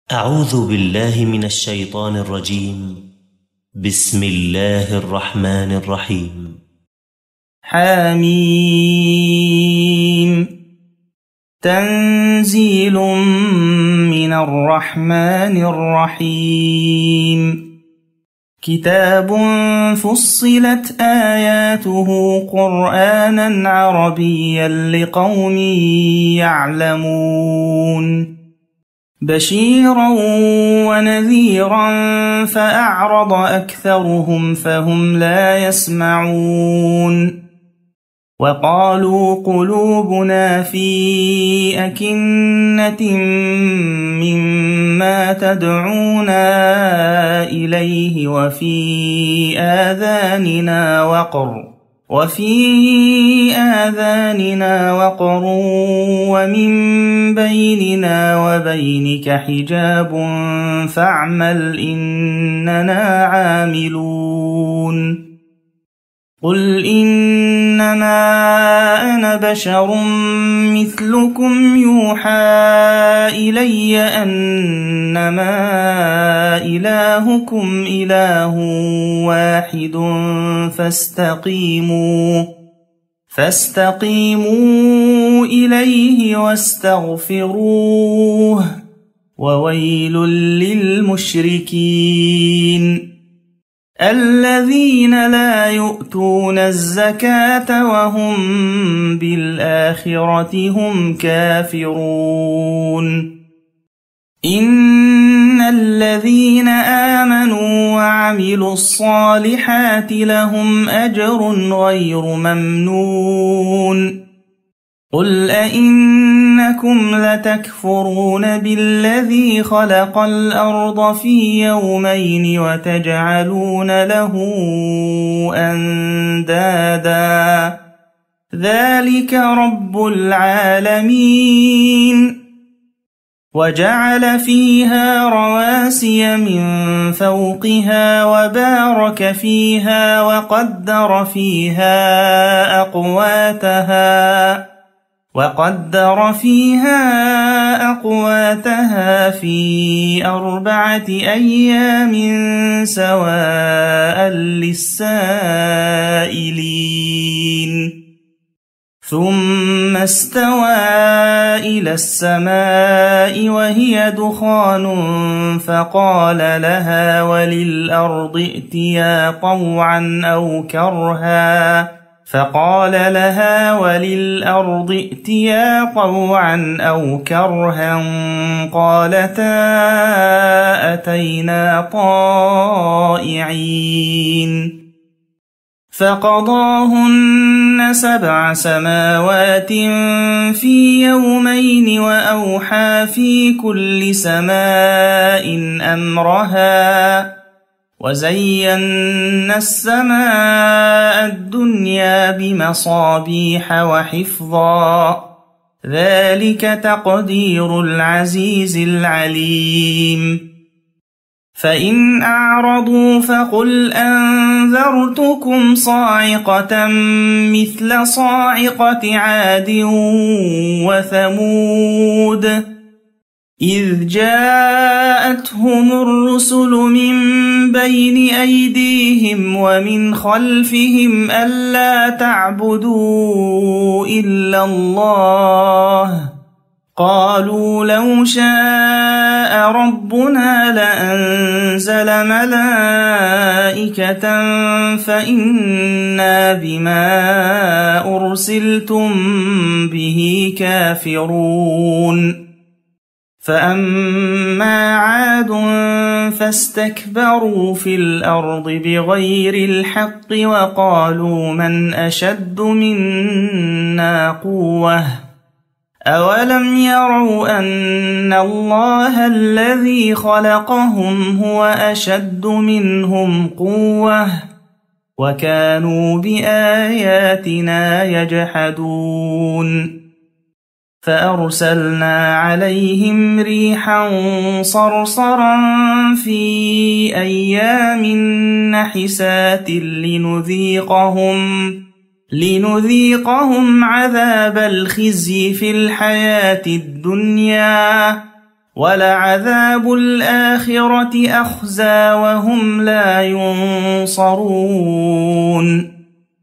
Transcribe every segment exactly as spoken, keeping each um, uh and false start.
أعوذ بالله من الشيطان الرجيم. بسم الله الرحمن الرحيم. حميم. تنزيل من الرحمن الرحيم. كتاب فصلت آياته قرآنا عربيا لقوم يعلمون. بشيرا ونذيرا فأعرض أكثرهم فهم لا يسمعون. وقالوا قلوبنا في أكنة مما تدعونا إليه وفي آذاننا وقر وفي آذاننا وقر ومن بيننا وبينك حجاب فاعمل إننا عاملون. قل إنما أنا بشر مثلكم يوحى إلي أنما إلهكم إله واحد فاستقيموا فاستقيموا إليه واستغفروه وويل للمشركين الذين لا يؤتون الزكاة وهم بالآخرة هم كافرون. إن الذين آمنوا وعملوا الصالحات لهم أجر غير ممنون. قل أئنكم لتكفرون بالذي خلق الأرض في يومين وتجعلون له أندادا ذلك رب العالمين. وجعل فيها رواسي من فوقها وبارك فيها وقدر فيها أقواتها وقدر فيها أقواتها في أربعة أيام سواء للسائلين. ثم استوى إلى السماء وهي دخان فقال لها وللأرض ائتيا طوعا أو كرها فقال لها وللأرض ائتيا طوعا أو كرها قالتا أتينا طائعين. فقضاهن سبع سماوات في يومين وأوحى في كل سماء أمرها وزينا السماء الدنيا بمصابيح وحفظا ذلك تقدير العزيز العليم. فإن أعرضوا فقل أنذرتكم صاعقة مثل صاعقة عاد وثمود إذ جاءتهم الرسل من بين أيديهم ومن خلفهم ألا تعبدوا إلا الله قالوا لو شاء ربنا لأنزل ملائكة فإنا بما أرسلتم به كافرون. فأما عاد فاستكبروا في الأرض بغير الحق وقالوا من أشد منا قوة أولم يروا أن الله الذي خلقهم هو أشد منهم قوة وكانوا بآياتنا يجحدون. فأرسلنا عليهم ريحا صرصرا في أيام نحسات لنذيقهم لنذيقهم عذاب الخزي في الحياة الدنيا ولعذاب الآخرة أخزى وهم لا ينصرون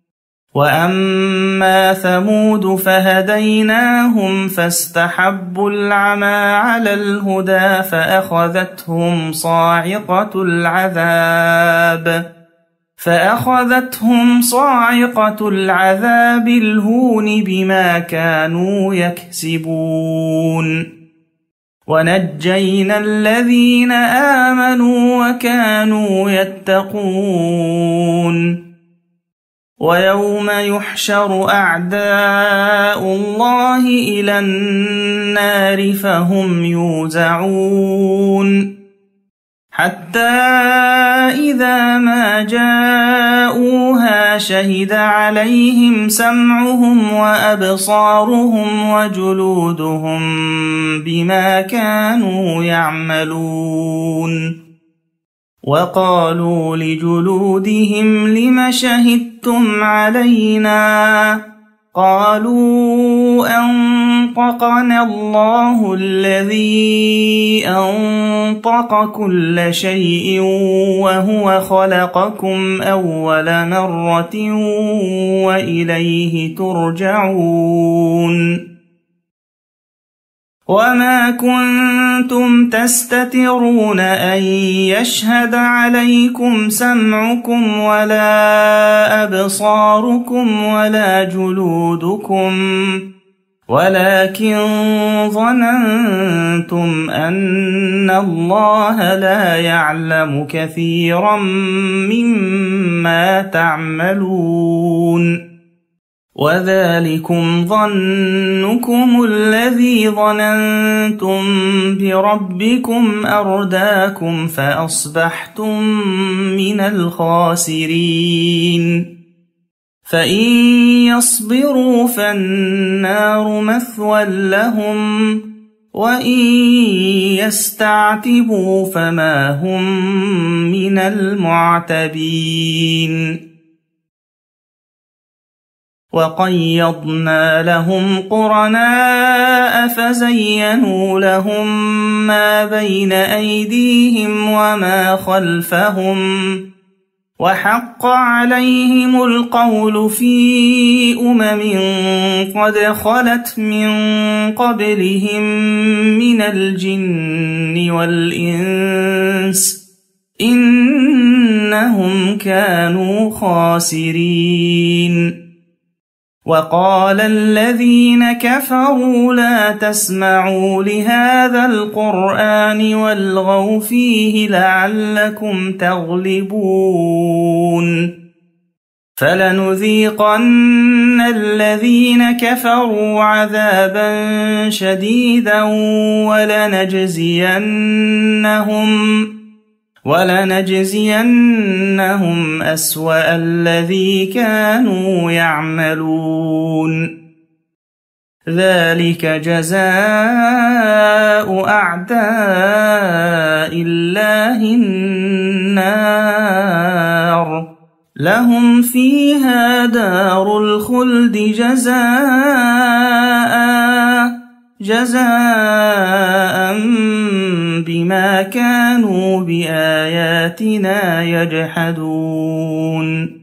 وأما ثمود فهديناهم فاستحبوا العمى على الهدى فأخذتهم صاعقة العذاب فأخذتهم صاعقة العذاب الهون بما كانوا يكسبون ونجينا الذين آمنوا وكانوا يتقون ويوم يحشر أعداء الله إلى النار فهم يوزعون حتى إذا ما جاءوها شهد عليهم سمعهم وأبصارهم وجلودهم بما كانوا يعملون وقالوا لجلودهم لم شهدتم علينا قالوا أنطقنا الله الذي أنطق كل شيء وهو خلقكم أول مرة وإليه ترجعون وما كنتم تستترون أن يشهد عليكم سمعكم ولا أبصاركم ولا جلودكم ولكن ظننتم أن الله لا يعلم كثيرا مما تعملون وذلكم ظنكم الذي ظننتم بربكم أرداكم فأصبحتم من الخاسرين فإن يصبروا فالنار مثوى لهم وإن يستعتبوا فما هم من المعتبين وقيضنا لهم قرناء فزينوا لهم ما بين أيديهم وما خلفهم وحق عليهم القول في أمم قد خلت من قبلهم من الجن والإنس إنهم كانوا خاسرين وقال الذين كفروا لا تسمعوا لهذا القرآن والغوا فيه لعلكم تغلبون فلنذيقن الذين كفروا عذابا شديدا ولنجزينهم ولنجزينهم أسوأ الذي كانوا يعملون ذلك جزاء أعداء الله النار لهم فيها دار الخلد جزاء جزاء بما كانوا بآياتنا يجحدون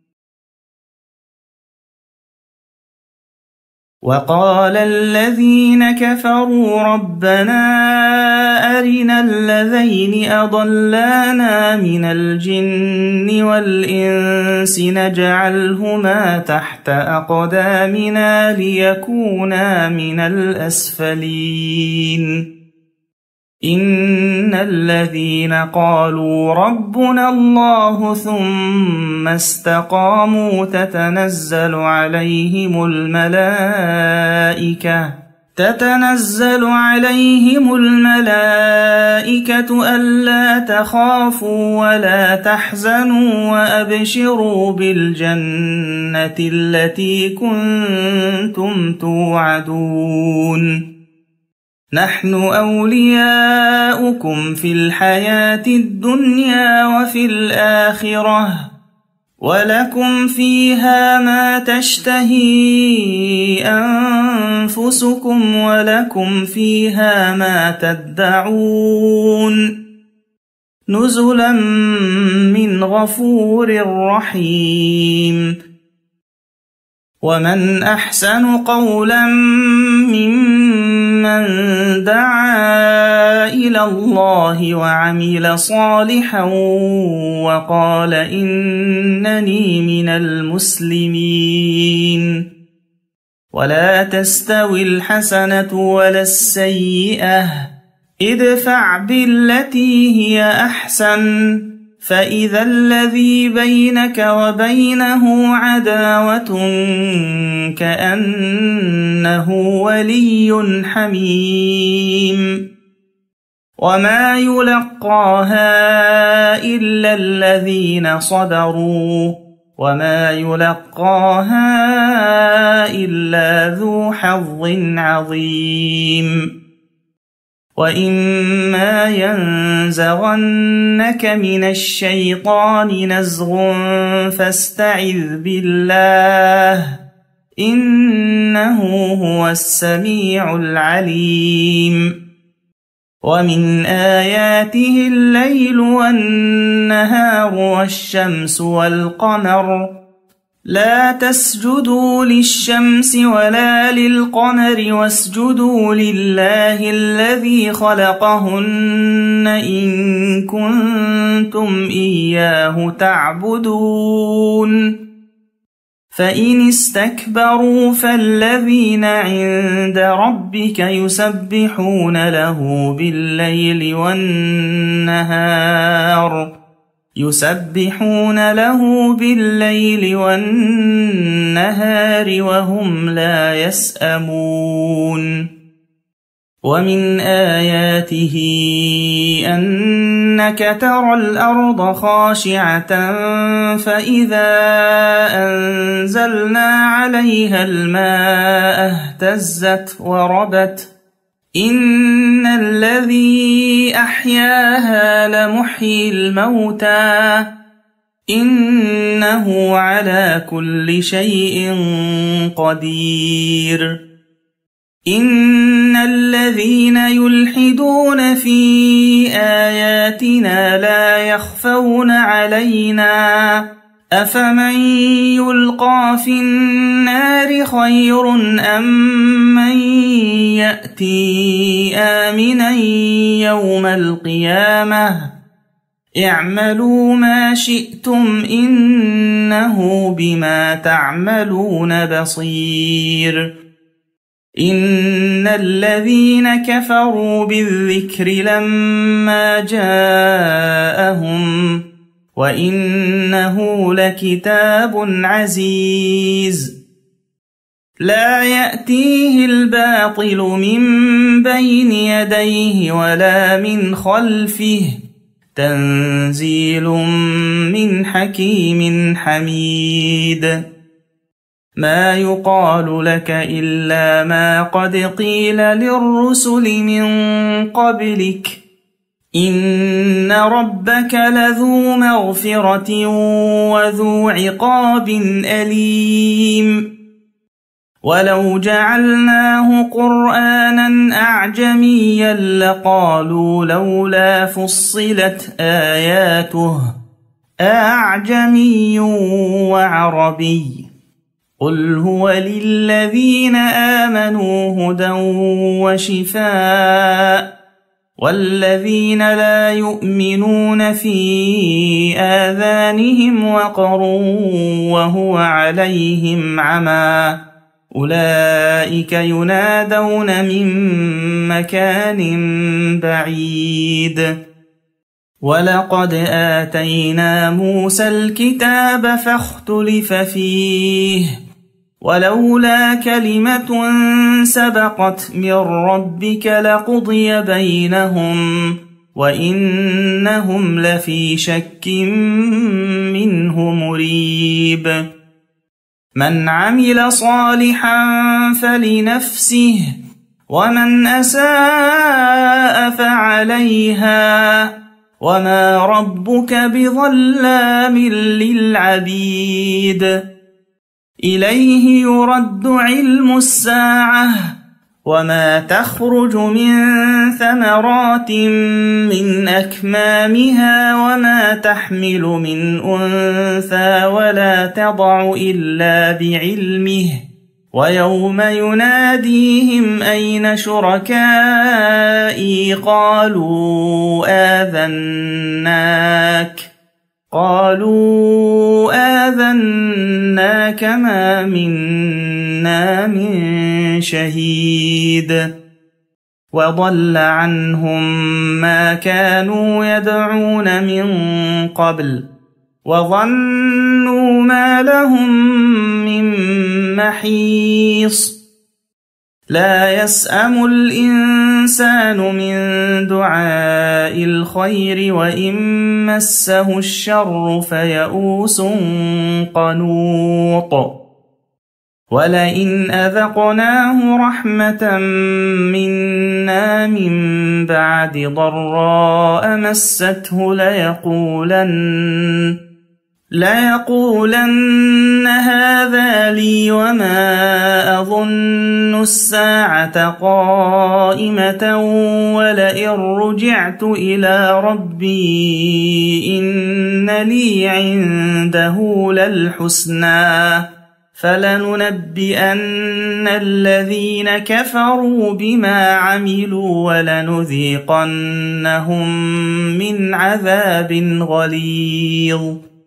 وقال الذين كفروا ربنا أرنا الذين أضلانا من الجن والإنس نجعلهما تحت أقدامنا ليكونا من الأسفلين إن الذين قالوا ربنا الله ثم استقاموا تتنزل عليهم الملائكة تتنزل عليهم الملائكة ألا تخافوا ولا تحزنوا وأبشروا بالجنة التي كنتم توعدون نحن أولياؤكم في الحياة الدنيا وفي الآخرة ولكم فيها ما تشتهي أنفسكم ولكم فيها ما تدعون نزلا من غفور رحيم. ومن أحسن قولا ممن دعا إلى الله وعمل صالحا وقال إنني من المسلمين. ولا تستوي الحسنة ولا السيئة ادفع بالتي هي أحسن فإذا الذي بينك وبينه عداوة كأنه ولي حميم. وما يلقاها إلا الذين صبروا وما يلقاها إلا ذو حظ عظيم. وإما ينزغنك من الشيطان نزغ فاستعذ بالله إنه هو السميع العليم. ومن آياته الليل والنهار والشمس والقمر لا تسجدوا للشمس ولا للقمر واسجدوا لله الذي خلقهن إن كنتم إياه تعبدون. فإن استكبروا فالذين عند ربك يسبحون له بالليل والنهار يسبحون له بالليل والنهار وهم لا يسأمون. ومن آياته أنك ترى الأرض خاشعة فإذا أنزلنا عليها الماء اهتزت وربت إن الذي أحياها لمحيي الموتى إنه على كل شيء قدير. إن الذين يلحدون في آياتنا لا يخفون علينا أفمن يلقى في النار خير أم من يأتي آمنا يوم القيامة اعملوا ما شئتم إنه بما تعملون بصير. إن الذين كفروا بالذكر لما جاءهم وإنه لكتاب عزيز لا يأتيه الباطل من بين يديه ولا من خلفه تنزيل من حكيم حميد. ما يقال لك إلا ما قد قيل للرسل من قبلك إن ربك لذو مغفرة وذو عقاب أليم. ولو جعلناه قرآنا أعجميا لقالوا لولا فصلت آياته أعجمي وعربي قل هو للذين آمنوا هدى وشفاء والذين لا يؤمنون في آذانهم وقر وهو عليهم عمى أولئك ينادون من مكان بعيد. ولقد آتينا موسى الكتاب فاختلف فيه ولولا كلمة سبقت من ربك لقضي بينهم وإنهم لفي شك منه مريب. من عمل صالحا فلنفسه ومن أساء فعليها وما ربك بظلام للعبيد إليه يرد علم الساعة وما تخرج من ثمرات من أكمامها وما تحمل من أنثى ولا تضع إلا بعلمه ويوم يناديهم أين شركائي قالوا آذناك قالوا آذناك ما منا من شهيد وضل عنهم ما كانوا يدعون من قبل وظنوا ما لهم من محيص لا يسأم الإنسان من دعاء الخير وإن مسه الشر فيئوس قنوط ولئن أذقناه رحمة منا من بعد ضراء مسته ليقولن ليقولن هذا لي وما أظن الساعة قائمة ولئن رجعت إلى ربي إن لي عنده للحسنى فلننبئن الذين كفروا بما عملوا ولنذيقنهم من عذاب غليظ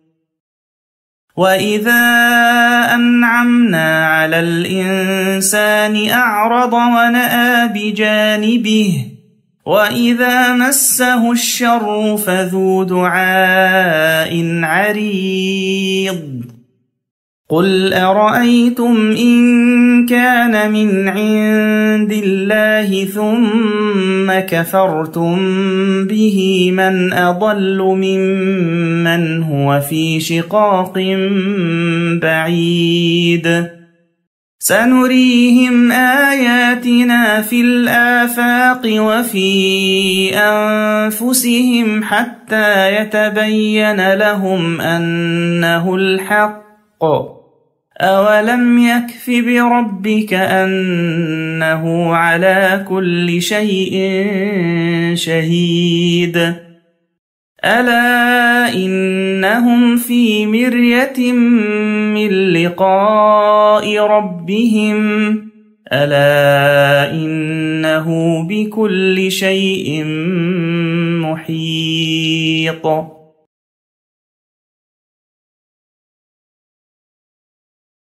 وإذا أنعمنا على الإنسان أعرض ونأى بجانبه وإذا مسه الشر فذو دعاء عريض قل أرأيتم إن كان من عند الله ثم كفرتم به من أضل ممن هو في شقاق بعيد سنريهم آياتنا في الآفاق وفي أنفسهم حتى يتبين لهم أنه الحق أولم يكف بربك أنه على كل شيء شهيد ألا إنهم في مرية من لقاء ربهم ألا إنه بكل شيء محيط